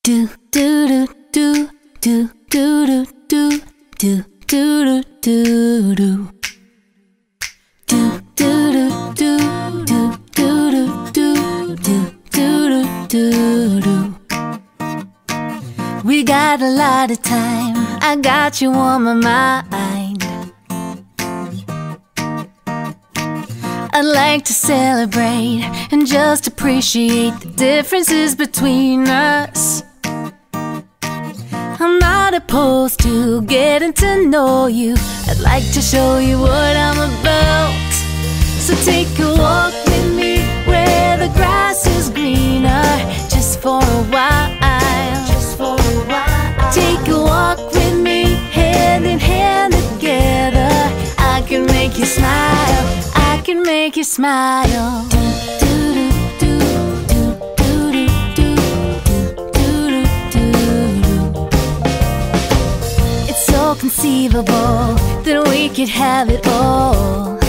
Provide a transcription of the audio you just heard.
do do do do do do do do do do do. We got a lot of time, I got you on my mind. I'd like to celebrate and just appreciate the differences between us. I'm not opposed to getting to know you. I'd like to show you what I'm about. So take a walk with me where the grass is greener, just for a while. Just for a while. Take a walk with me, hand in hand together. I can make you smile, I can make you smile. It's so conceivable that we could have it all.